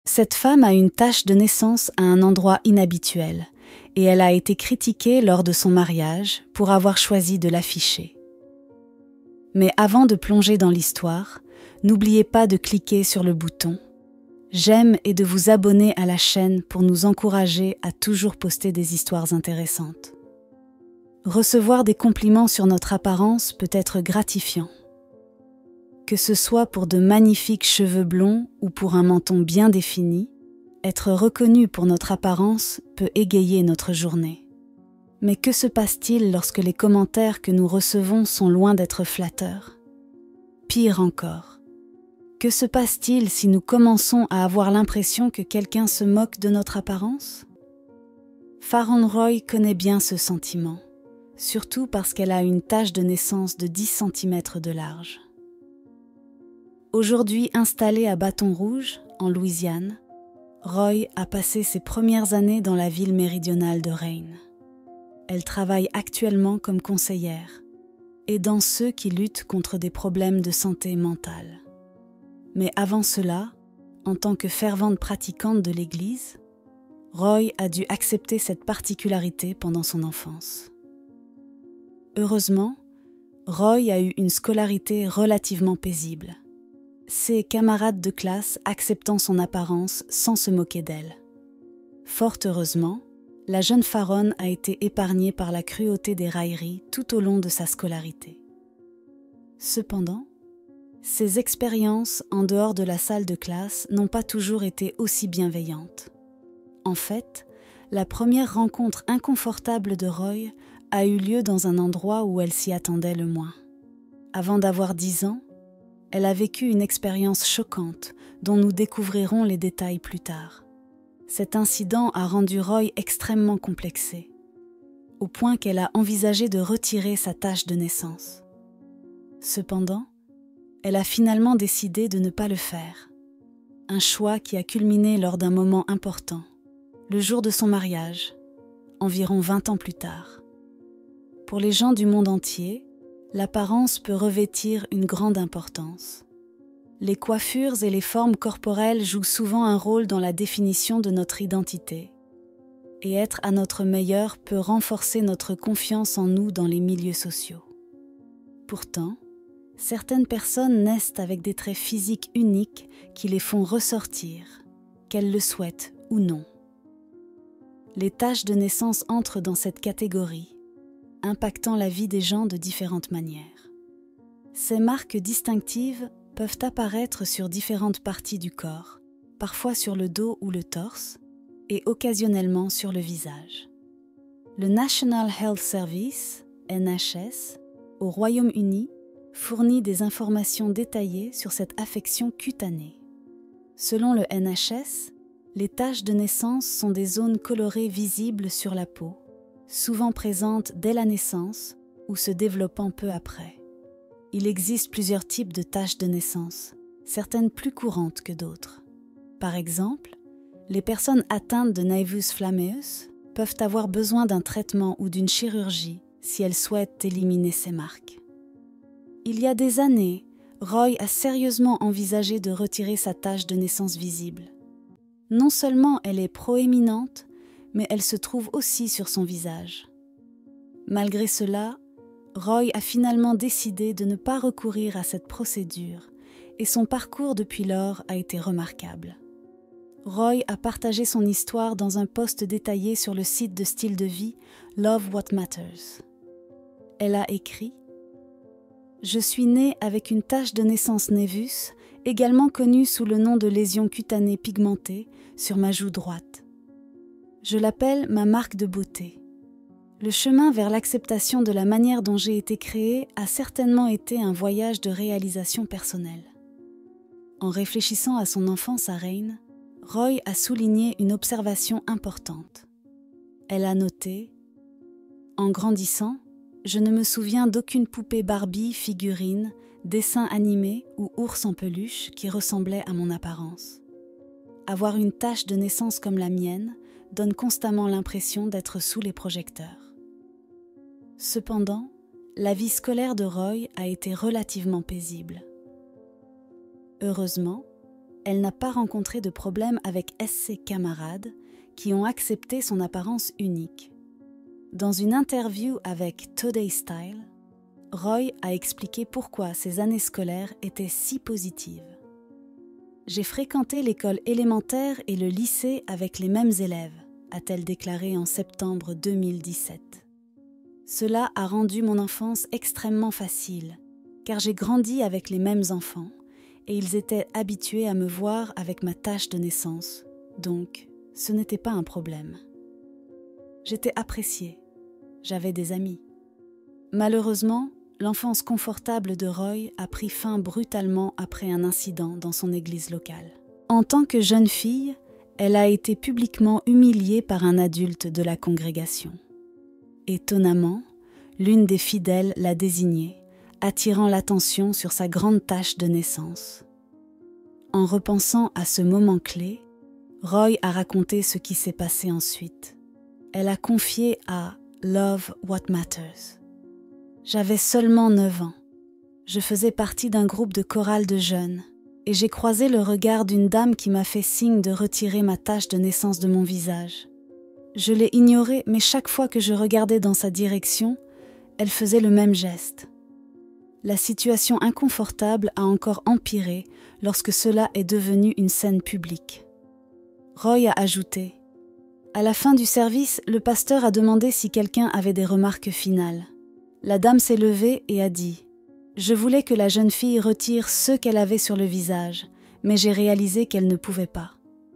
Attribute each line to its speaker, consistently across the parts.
Speaker 1: Cette femme a une tache de naissance à un endroit inhabituel et elle a été critiquée lors de son mariage pour avoir choisi de l'afficher. Mais avant de plonger dans l'histoire, n'oubliez pas de cliquer sur le bouton « J'aime » et de vous abonner à la chaîne pour nous encourager à toujours poster des histoires intéressantes. Recevoir des compliments sur notre apparence peut être gratifiant. Que ce soit pour de magnifiques cheveux blonds ou pour un menton bien défini, être reconnu pour notre apparence peut égayer notre journée. Mais que se passe-t-il lorsque les commentaires que nous recevons sont loin d'être flatteurs? Pire encore, que se passe-t-il si nous commençons à avoir l'impression que quelqu'un se moque de notre apparence? Farron Roy connaît bien ce sentiment, surtout parce qu'elle a une tache de naissance de 10 cm de large. Aujourd'hui installée à Bâton Rouge, en Louisiane, Roy a passé ses premières années dans la ville méridionale de Rayne. Elle travaille actuellement comme conseillère, aidant ceux qui luttent contre des problèmes de santé mentale. Mais avant cela, en tant que fervente pratiquante de l'Église, Roy a dû accepter cette particularité pendant son enfance. Heureusement, Roy a eu une scolarité relativement paisible, ses camarades de classe acceptant son apparence sans se moquer d'elle. Fort heureusement, la jeune Farron a été épargnée par la cruauté des railleries tout au long de sa scolarité. Cependant, ses expériences en dehors de la salle de classe n'ont pas toujours été aussi bienveillantes. En fait, la première rencontre inconfortable de Roy a eu lieu dans un endroit où elle s'y attendait le moins. Avant d'avoir 10 ans, elle a vécu une expérience choquante dont nous découvrirons les détails plus tard. Cet incident a rendu Roy extrêmement complexée, au point qu'elle a envisagé de retirer sa tache de naissance. Cependant, elle a finalement décidé de ne pas le faire. Un choix qui a culminé lors d'un moment important, le jour de son mariage, environ 20 ans plus tard. Pour les gens du monde entier, l'apparence peut revêtir une grande importance. Les coiffures et les formes corporelles jouent souvent un rôle dans la définition de notre identité. Et être à notre meilleur peut renforcer notre confiance en nous dans les milieux sociaux. Pourtant, certaines personnes naissent avec des traits physiques uniques qui les font ressortir, qu'elles le souhaitent ou non. Les taches de naissance entrent dans cette catégorie, impactant la vie des gens de différentes manières. Ces marques distinctives peuvent apparaître sur différentes parties du corps, parfois sur le dos ou le torse, et occasionnellement sur le visage. Le National Health Service, NHS, au Royaume-Uni, fournit des informations détaillées sur cette affection cutanée. Selon le NHS, les taches de naissance sont des zones colorées visibles sur la peau, souvent présentes dès la naissance ou se développant peu après. Il existe plusieurs types de taches de naissance, certaines plus courantes que d'autres. Par exemple, les personnes atteintes de nevus flammeus peuvent avoir besoin d'un traitement ou d'une chirurgie si elles souhaitent éliminer ces marques. Il y a des années, Roy a sérieusement envisagé de retirer sa tache de naissance visible. Non seulement elle est proéminente, mais elle se trouve aussi sur son visage. Malgré cela, Roy a finalement décidé de ne pas recourir à cette procédure et son parcours depuis lors a été remarquable. Roy a partagé son histoire dans un post détaillé sur le site de style de vie Love What Matters. Elle a écrit « Je suis née avec une tache de naissance nevus, également connue sous le nom de lésion cutanée pigmentée, sur ma joue droite. Je l'appelle ma marque de beauté. Le chemin vers l'acceptation de la manière dont j'ai été créée a certainement été un voyage de réalisation personnelle. » En réfléchissant à son enfance à Rayne, Roy a souligné une observation importante. Elle a noté « En grandissant, je ne me souviens d'aucune poupée Barbie, figurine, dessin animé ou ours en peluche qui ressemblait à mon apparence. Avoir une tache de naissance comme la mienne donne constamment l'impression d'être sous les projecteurs. » Cependant, la vie scolaire de Roy a été relativement paisible. Heureusement, elle n'a pas rencontré de problème avec ses camarades qui ont accepté son apparence unique. Dans une interview avec Today Style, Roy a expliqué pourquoi ses années scolaires étaient si positives. « J'ai fréquenté l'école élémentaire et le lycée avec les mêmes élèves », a-t-elle déclaré en septembre 2017. « Cela a rendu mon enfance extrêmement facile, car j'ai grandi avec les mêmes enfants et ils étaient habitués à me voir avec ma tache de naissance, donc ce n'était pas un problème. J'étais appréciée, j'avais des amis. Malheureusement, l'enfance confortable de Roy a pris fin brutalement après un incident dans son église locale. En tant que jeune fille, elle a été publiquement humiliée par un adulte de la congrégation. Étonnamment, l'une des fidèles l'a désignée, attirant l'attention sur sa grande tache de naissance. En repensant à ce moment clé, Roy a raconté ce qui s'est passé ensuite. Elle a confié à Love What Matters. J'avais seulement 9 ans. Je faisais partie d'un groupe de chorale de jeunes et j'ai croisé le regard d'une dame qui m'a fait signe de retirer ma tache de naissance de mon visage. Je l'ai ignorée, mais chaque fois que je regardais dans sa direction, elle faisait le même geste. La situation inconfortable a encore empiré lorsque cela est devenu une scène publique. Roy a ajouté « À la fin du service, le pasteur a demandé si quelqu'un avait des remarques finales. La dame s'est levée et a dit « Je voulais que la jeune fille retire ce qu'elle avait sur le visage, mais j'ai réalisé qu'elle ne pouvait pas. »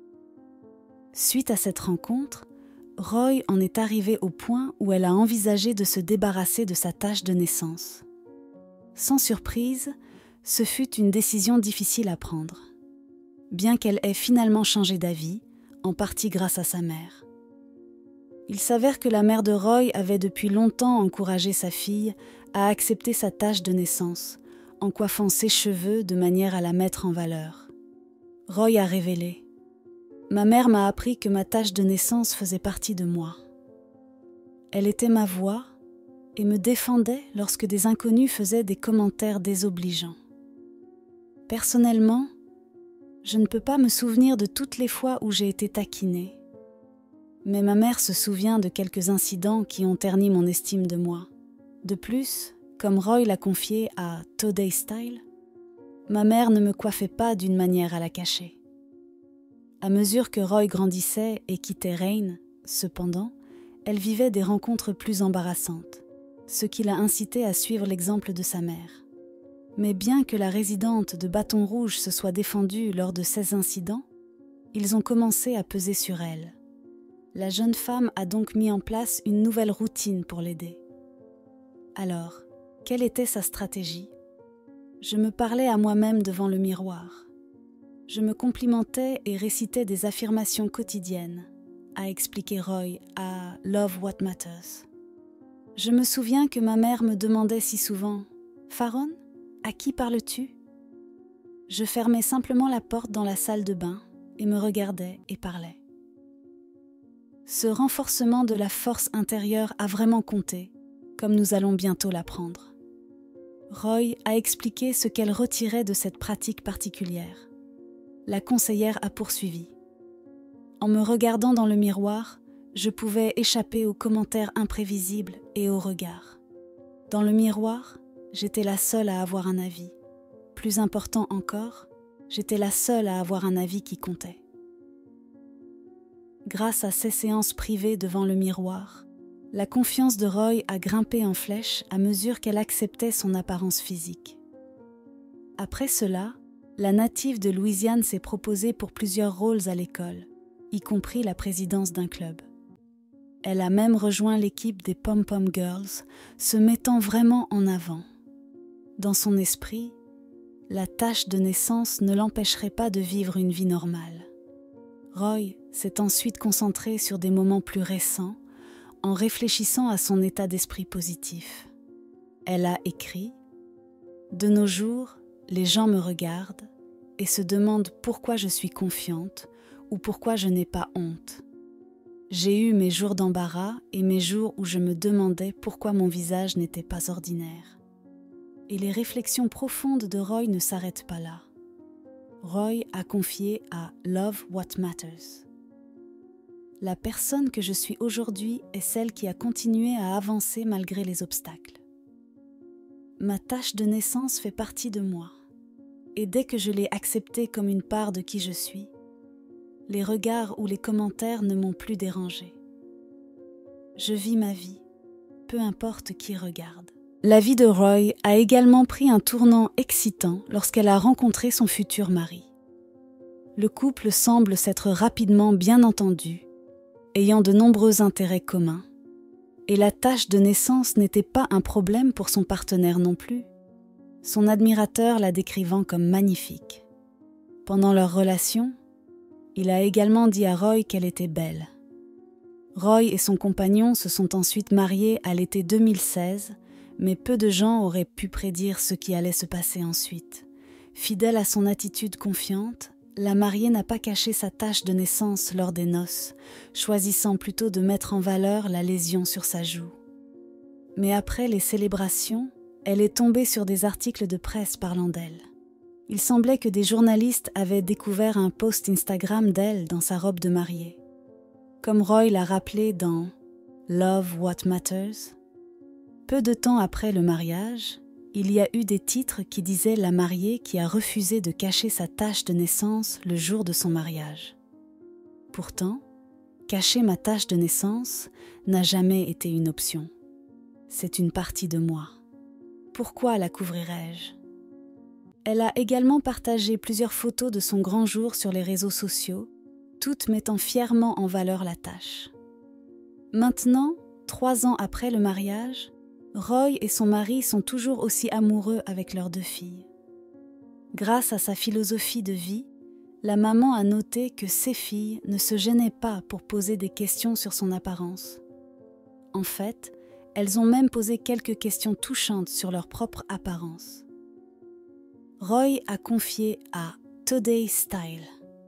Speaker 1: Suite à cette rencontre, Roy en est arrivée au point où elle a envisagé de se débarrasser de sa tache de naissance. Sans surprise, ce fut une décision difficile à prendre. Bien qu'elle ait finalement changé d'avis, en partie grâce à sa mère. Il s'avère que la mère de Roy avait depuis longtemps encouragé sa fille à accepter sa tache de naissance, en coiffant ses cheveux de manière à la mettre en valeur. Roy a révélé « Ma mère m'a appris que ma tache de naissance faisait partie de moi. Elle était ma voix et me défendait lorsque des inconnus faisaient des commentaires désobligeants. Personnellement, je ne peux pas me souvenir de toutes les fois où j'ai été taquinée. Mais ma mère se souvient de quelques incidents qui ont terni mon estime de moi. De plus, comme Roy l'a confié à Today Style, ma mère ne me coiffait pas d'une manière à la cacher. À mesure que Roy grandissait et quittait Rain, cependant, elle vivait des rencontres plus embarrassantes, ce qui l'a incité à suivre l'exemple de sa mère. Mais bien que la résidente de Bâton Rouge se soit défendue lors de ces incidents, ils ont commencé à peser sur elle. La jeune femme a donc mis en place une nouvelle routine pour l'aider. Alors, quelle était sa stratégie ? Je me parlais à moi-même devant le miroir. Je me complimentais et récitais des affirmations quotidiennes, a expliqué Roy à Love What Matters. Je me souviens que ma mère me demandait si souvent « Faron, à qui parles-tu » Je fermais simplement la porte dans la salle de bain et me regardais et parlais. Ce renforcement de la force intérieure a vraiment compté, comme nous allons bientôt l'apprendre. Roy a expliqué ce qu'elle retirait de cette pratique particulière. La conseillère a poursuivi. En me regardant dans le miroir, je pouvais échapper aux commentaires imprévisibles et aux regards. Dans le miroir, j'étais la seule à avoir un avis. Plus important encore, j'étais la seule à avoir un avis qui comptait. Grâce à ces séances privées devant le miroir, la confiance de Roy a grimpé en flèche à mesure qu'elle acceptait son apparence physique. Après cela, la native de Louisiane s'est proposée pour plusieurs rôles à l'école, y compris la présidence d'un club. Elle a même rejoint l'équipe des Pom Pom Girls, se mettant vraiment en avant. Dans son esprit, la tache de naissance ne l'empêcherait pas de vivre une vie normale. Roy s'est ensuite concentré sur des moments plus récents en réfléchissant à son état d'esprit positif. Elle a écrit « De nos jours, les gens me regardent et se demandent pourquoi je suis confiante ou pourquoi je n'ai pas honte. J'ai eu mes jours d'embarras et mes jours où je me demandais pourquoi mon visage n'était pas ordinaire. » Et les réflexions profondes de Roy ne s'arrêtent pas là. Roy a confié à Love What Matters. La personne que je suis aujourd'hui est celle qui a continué à avancer malgré les obstacles. Ma tâche de naissance fait partie de moi, et dès que je l'ai acceptée comme une part de qui je suis, les regards ou les commentaires ne m'ont plus dérangée. Je vis ma vie, peu importe qui regarde. La vie de Roy a également pris un tournant excitant lorsqu'elle a rencontré son futur mari. Le couple semble s'être rapidement bien entendu, ayant de nombreux intérêts communs, et la tâche de naissance n'était pas un problème pour son partenaire non plus, son admirateur la décrivant comme magnifique. Pendant leur relation, il a également dit à Roy qu'elle était belle. Roy et son compagnon se sont ensuite mariés à l'été 2016, mais peu de gens auraient pu prédire ce qui allait se passer ensuite. Fidèle à son attitude confiante, la mariée n'a pas caché sa tache de naissance lors des noces, choisissant plutôt de mettre en valeur la lésion sur sa joue. Mais après les célébrations, elle est tombée sur des articles de presse parlant d'elle. Il semblait que des journalistes avaient découvert un post Instagram d'elle dans sa robe de mariée. Comme Roy l'a rappelé dans Love What Matters, peu de temps après le mariage, il y a eu des titres qui disaient la mariée qui a refusé de cacher sa tache de naissance le jour de son mariage. Pourtant, cacher ma tache de naissance n'a jamais été une option. C'est une partie de moi. Pourquoi la couvrirais-je ? Elle a également partagé plusieurs photos de son grand jour sur les réseaux sociaux, toutes mettant fièrement en valeur la tache. Maintenant, 3 ans après le mariage, Roy et son mari sont toujours aussi amoureux avec leurs 2 filles. Grâce à sa philosophie de vie, la maman a noté que ses filles ne se gênaient pas pour poser des questions sur son apparence. En fait, elles ont même posé quelques questions touchantes sur leur propre apparence. Roy a confié à Today Style.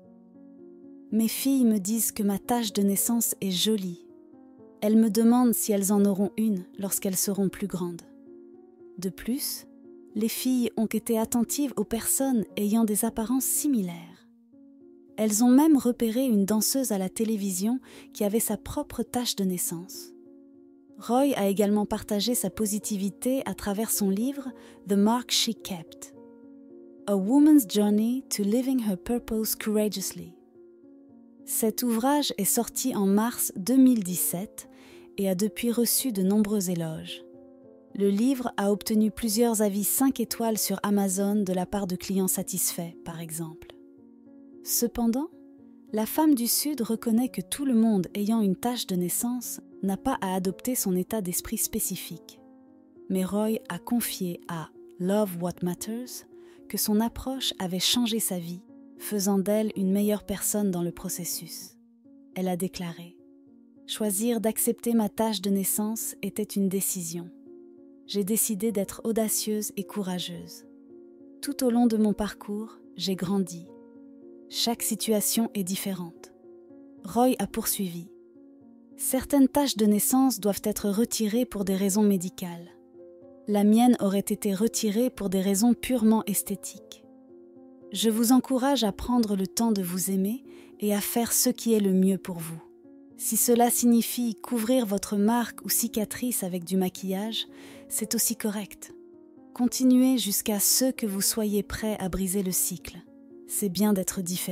Speaker 1: Mes filles me disent que ma tache de naissance est jolie. Elles me demandent si elles en auront une lorsqu'elles seront plus grandes. De plus, les filles ont été attentives aux personnes ayant des apparences similaires. Elles ont même repéré une danseuse à la télévision qui avait sa propre tache de naissance. Roy a également partagé sa positivité à travers son livre The Mark She Kept, A Woman's Journey to Living Her Purpose Courageously. Cet ouvrage est sorti en mars 2017 et a depuis reçu de nombreux éloges. Le livre a obtenu plusieurs avis 5 étoiles sur Amazon de la part de clients satisfaits, par exemple. Cependant, la femme du Sud reconnaît que tout le monde ayant une tache de naissance n'a pas à adopter son état d'esprit spécifique. Mais Roy a confié à Love What Matters que son approche avait changé sa vie, faisant d'elle une meilleure personne dans le processus. Elle a déclaré « Choisir d'accepter ma tache de naissance était une décision. J'ai décidé d'être audacieuse et courageuse. Tout au long de mon parcours, j'ai grandi. Chaque situation est différente. » Roy a poursuivi « Certaines taches de naissance doivent être retirées pour des raisons médicales. La mienne aurait été retirée pour des raisons purement esthétiques. Je vous encourage à prendre le temps de vous aimer et à faire ce qui est le mieux pour vous. Si cela signifie couvrir votre marque ou cicatrice avec du maquillage, c'est aussi correct. Continuez jusqu'à ce que vous soyez prêt à briser le cycle. C'est bien d'être différent. »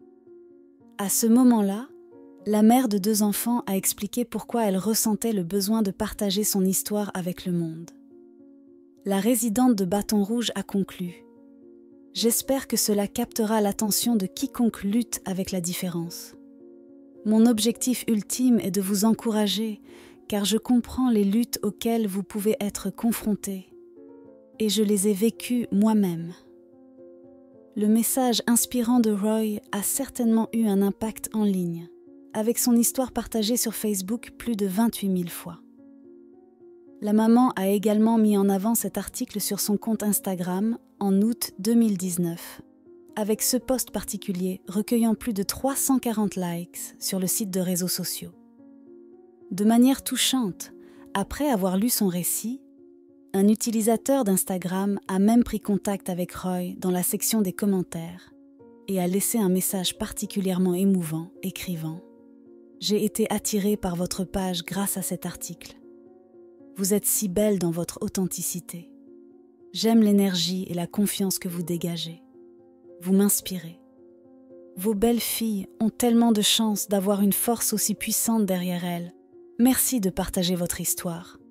Speaker 1: À ce moment-là, la mère de 2 enfants a expliqué pourquoi elle ressentait le besoin de partager son histoire avec le monde. La résidente de Bâton Rouge a conclu « J'espère que cela captera l'attention de quiconque lutte avec la différence. Mon objectif ultime est de vous encourager, car je comprends les luttes auxquelles vous pouvez être confrontés, et je les ai vécues moi-même. » Le message inspirant de Roy a certainement eu un impact en ligne, avec son histoire partagée sur Facebook plus de 28 000 fois. La maman a également mis en avant cet article sur son compte Instagram en août 2019, avec ce post particulier recueillant plus de 340 likes sur le site de réseaux sociaux. De manière touchante, après avoir lu son récit, un utilisateur d'Instagram a même pris contact avec Roy dans la section des commentaires et a laissé un message particulièrement émouvant, écrivant « J'ai été attirée par votre page grâce à cet article. Vous êtes si belle dans votre authenticité. J'aime l'énergie et la confiance que vous dégagez. Vous m'inspirez. Vos belles filles ont tellement de chance d'avoir une force aussi puissante derrière elles. Merci de partager votre histoire.